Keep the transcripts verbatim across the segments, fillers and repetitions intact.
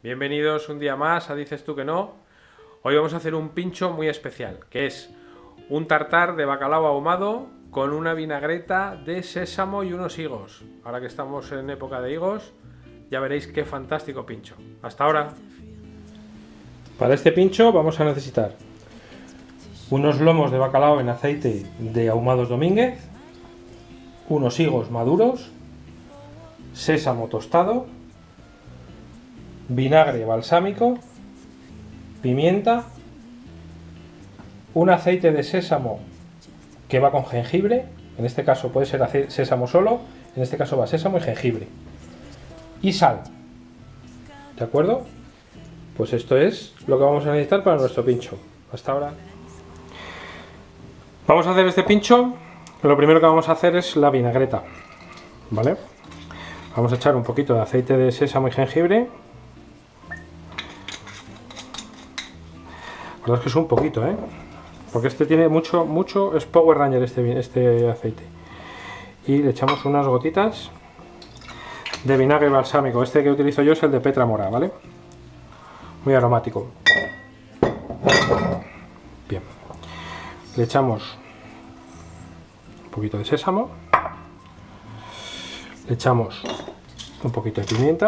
Bienvenidos un día más a Dices Tú Que No. Hoy vamos a hacer un pincho muy especial, que es un tartar de bacalao ahumado con una vinagreta de sésamo y unos higos. Ahora que estamos en época de higos, ya veréis qué fantástico pincho. Hasta ahora. Para este pincho vamos a necesitar unos lomos de bacalao en aceite de Ahumados Domínguez, unos higos maduros, sésamo tostado, vinagre balsámico, pimienta, un aceite de sésamo que va con jengibre, en este caso puede ser sésamo solo, en este caso va sésamo y jengibre, y sal. ¿De acuerdo? Pues esto es lo que vamos a necesitar para nuestro pincho. Hasta ahora. Vamos a hacer este pincho. Lo primero que vamos a hacer es la vinagreta, ¿vale? Vamos a echar un poquito de aceite de sésamo y jengibre. La verdad es que es un poquito, ¿eh? Porque este tiene mucho, mucho, es Power Ranger este, este aceite. Y le echamos unas gotitas de vinagre balsámico. Este que utilizo yo es el de Petra Mora, ¿vale? Muy aromático. Bien. Le echamos un poquito de sésamo. Le echamos un poquito de pimienta.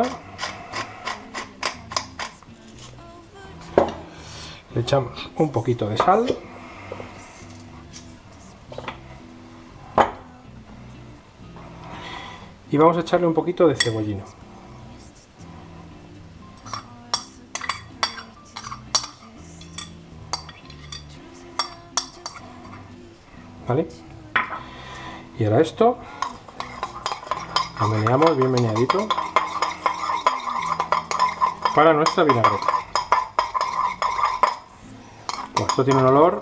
Le echamos un poquito de sal. Y vamos a echarle un poquito de cebollino. ¿Vale? Y ahora esto lo meneamos bien meneadito para nuestra vinagreta. Pues esto tiene un olor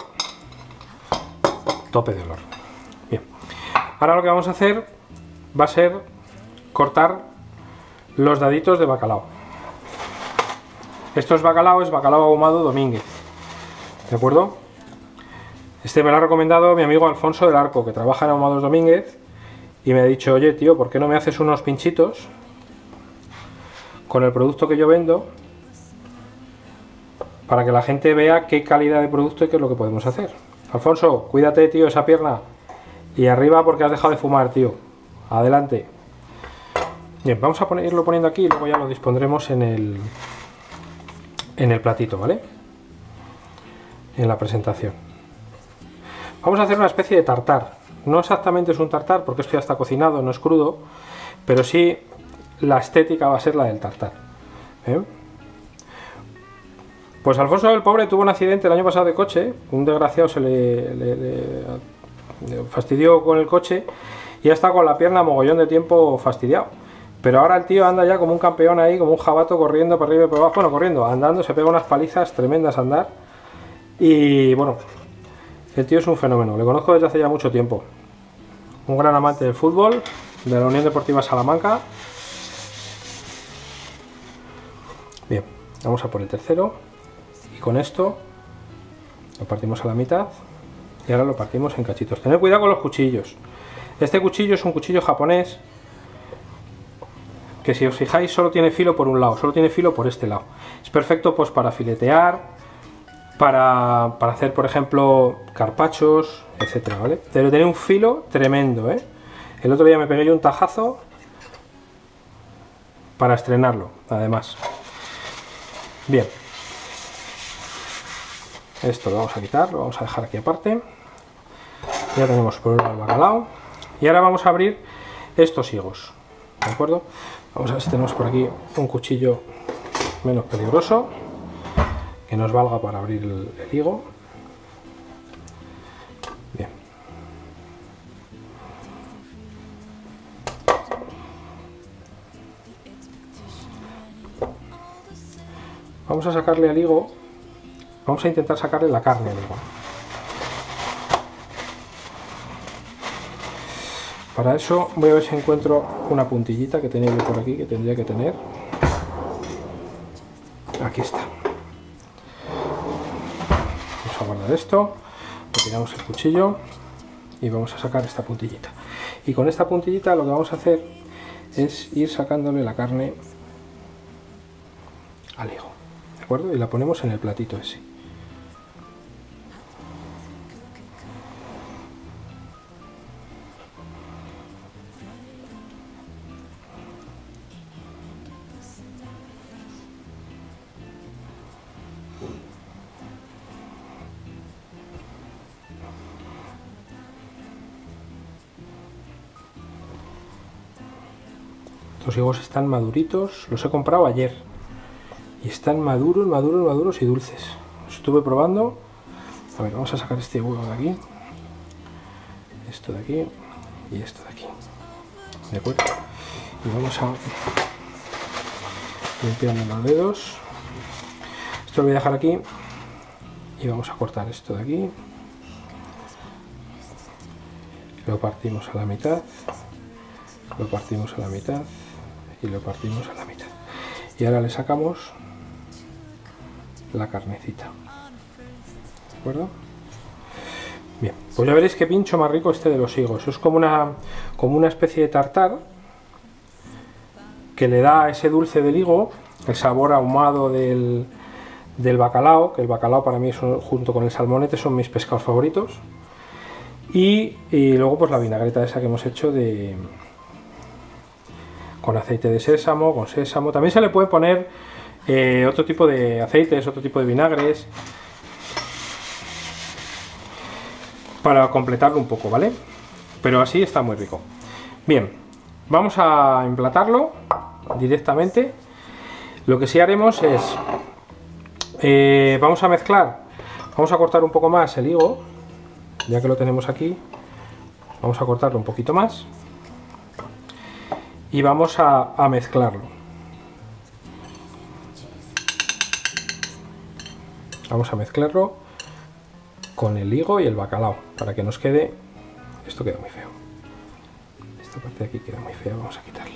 tope de olor. Bien. Ahora lo que vamos a hacer va a ser cortar los daditos de bacalao. Esto es bacalao, es bacalao ahumado Domínguez. ¿De acuerdo? Este me lo ha recomendado mi amigo Alfonso del Arco, que trabaja en Ahumados Domínguez, y me ha dicho, oye tío, ¿por qué no me haces unos pinchitos con el producto que yo vendo? Para que la gente vea qué calidad de producto y qué es lo que podemos hacer. Alfonso, cuídate, tío, esa pierna. Y arriba porque has dejado de fumar, tío. Adelante. Bien, vamos a poner, irlo poniendo aquí y luego ya lo dispondremos en el, en el platito, ¿vale? En la presentación. Vamos a hacer una especie de tartar. No exactamente es un tartar porque esto ya está cocinado, no es crudo. Pero sí la estética va a ser la del tartar. ¿Eh? Pues Alfonso, el pobre, tuvo un accidente el año pasado de coche. Un desgraciado se le, le, le, le fastidió con el coche y ha estado con la pierna mogollón de tiempo fastidiado. Pero ahora el tío anda ya como un campeón ahí, como un jabato, corriendo para arriba y para abajo. Bueno, corriendo, andando, se pega unas palizas tremendas a andar. Y bueno, el tío es un fenómeno. Le conozco desde hace ya mucho tiempo. Un gran amante del fútbol, de la Unión Deportiva Salamanca. Bien, vamos a por el tercero. Con esto lo partimos a la mitad y ahora lo partimos en cachitos. Tened cuidado con los cuchillos. Este cuchillo es un cuchillo japonés que, si os fijáis, solo tiene filo por un lado, solo tiene filo por este lado. Es perfecto pues para filetear, para, para hacer, por ejemplo, carpachos, etcétera, ¿vale? Pero tiene un filo tremendo, ¿eh? El otro día me pegué yo un tajazo para estrenarlo, además. Bien. Esto lo vamos a quitar, lo vamos a dejar aquí aparte. Ya tenemos por un lado el bacalao. Y ahora vamos a abrir estos higos. ¿De acuerdo? Vamos a ver si tenemos por aquí un cuchillo menos peligroso, que nos valga para abrir el, el higo. Bien. Vamos a sacarle al higo. Vamos a intentar sacarle la carne al higo. Para eso voy a ver si encuentro una puntillita que tenía yo por aquí, que tendría que tener. Aquí está. Vamos a guardar esto, retiramos el cuchillo y vamos a sacar esta puntillita. Y con esta puntillita lo que vamos a hacer es ir sacándole la carne al higo, ¿de acuerdo? Y la ponemos en el platito ese. Estos higos están maduritos, los he comprado ayer y están maduros, maduros, maduros y dulces. Los estuve probando. A ver, vamos a sacar este huevo de aquí, esto de aquí y esto de aquí, ¿de acuerdo? Y vamos a limpiarme los dedos. Esto lo voy a dejar aquí y vamos a cortar esto de aquí. Lo partimos a la mitad, lo partimos a la mitad y lo partimos a la mitad. Y ahora le sacamos la carnecita, ¿de acuerdo? Bien, pues ya veréis qué pincho más rico este de los higos. Es como una, como una especie de tartar que le da ese dulce del higo, el sabor ahumado del, del bacalao, que el bacalao para mí es, junto con el salmonete, son mis pescados favoritos. Y, y luego pues la vinagreta esa que hemos hecho de con aceite de sésamo, con sésamo. También se le puede poner eh, otro tipo de aceites, otro tipo de vinagres para completarlo un poco, ¿vale? Pero así está muy rico. Bien, vamos a emplatarlo directamente. Lo que sí haremos es eh, vamos a mezclar, vamos a cortar un poco más el higo, ya que lo tenemos aquí. Vamos a cortarlo un poquito más y vamos a, a mezclarlo. Vamos a mezclarlo con el higo y el bacalao para que nos quede. Esto queda muy feo, esta parte de aquí queda muy fea, vamos a quitarla.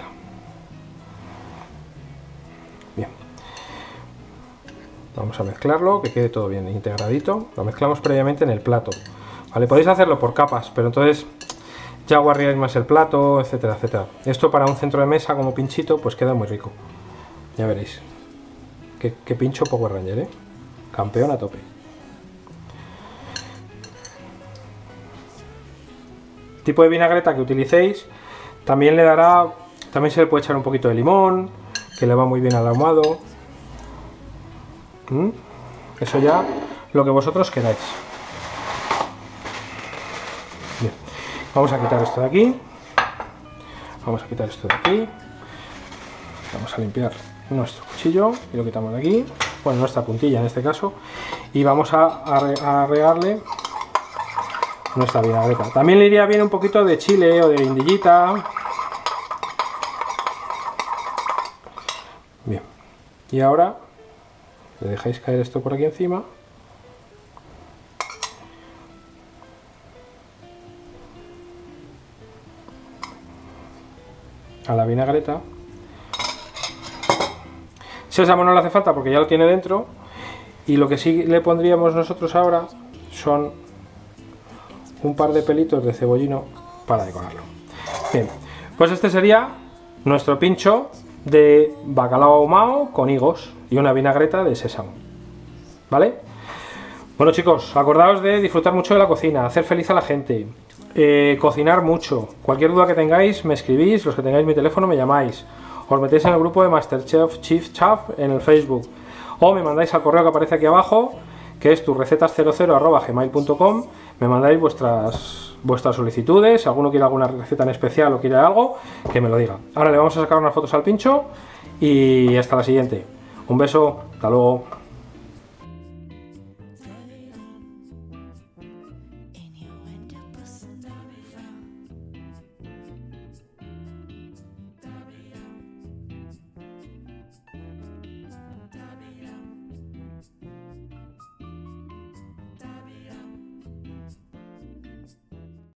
Bien, vamos a mezclarlo, que quede todo bien integradito. Lo mezclamos previamente en el plato, ¿vale? Podéis hacerlo por capas, pero entonces ya guardáis más el plato, etcétera, etcétera. Esto para un centro de mesa como pinchito, pues queda muy rico. Ya veréis. Qué, qué pincho Power Ranger, ¿eh? Campeón a tope. El tipo de vinagreta que utilicéis también le dará, también se le puede echar un poquito de limón, que le va muy bien al ahumado. ¿Mm? Eso ya lo que vosotros queráis. Bien. Vamos a quitar esto de aquí, vamos a quitar esto de aquí, vamos a limpiar nuestro cuchillo y lo quitamos de aquí, bueno, nuestra puntilla en este caso, y vamos a, a, a regarle nuestra vinagreta. También le iría bien un poquito de chile o de guindillita. Bien, y ahora le dejáis caer esto por aquí encima. A la vinagreta. Sésamo no le hace falta porque ya lo tiene dentro, y lo que sí le pondríamos nosotros ahora son un par de pelitos de cebollino para decorarlo. Bien, pues este sería nuestro pincho de bacalao ahumado con higos y una vinagreta de sésamo, ¿vale? Bueno, chicos, acordaos de disfrutar mucho de la cocina, hacer feliz a la gente. Eh, cocinar mucho. Cualquier duda que tengáis me escribís, los que tengáis mi teléfono me llamáis, os metéis en el grupo de Masterchef Chief Chef en el Facebook, o me mandáis al correo que aparece aquí abajo, que es turrecetas cero cero arroba gmail punto com. Me mandáis vuestras vuestras solicitudes, si alguno quiere alguna receta en especial o quiere algo, que me lo diga. Ahora le vamos a sacar unas fotos al pincho y hasta la siguiente. Un beso, hasta luego.